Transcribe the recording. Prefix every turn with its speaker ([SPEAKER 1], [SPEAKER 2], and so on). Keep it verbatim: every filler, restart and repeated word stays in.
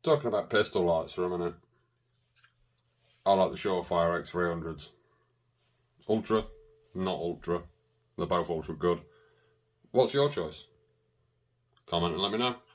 [SPEAKER 1] Talking about pistol lights for a minute. I like the Surefire X three hundreds. Ultra, not ultra. They're both ultra good. What's your choice? Comment and let me know.